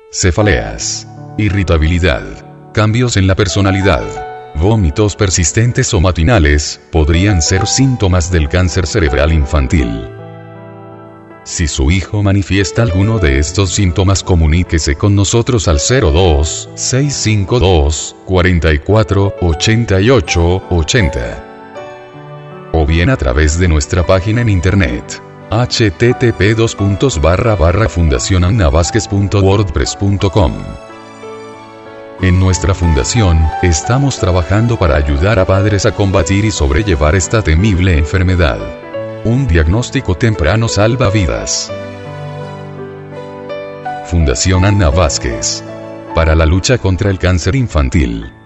cefaleas, irritabilidad, cambios en la personalidad, vómitos persistentes o matinales, podrían ser síntomas del cáncer cerebral infantil. Si su hijo manifiesta alguno de estos síntomas, comuníquese con nosotros al 02-652-44-88-80 o bien a través de nuestra página en internet http://fundacionannavasquez.wordpress.com. En nuestra fundación, estamos trabajando para ayudar a padres a combatir y sobrellevar esta temible enfermedad. Un diagnóstico temprano salva vidas. Fundación Ana Vázquez. Para la lucha contra el cáncer infantil.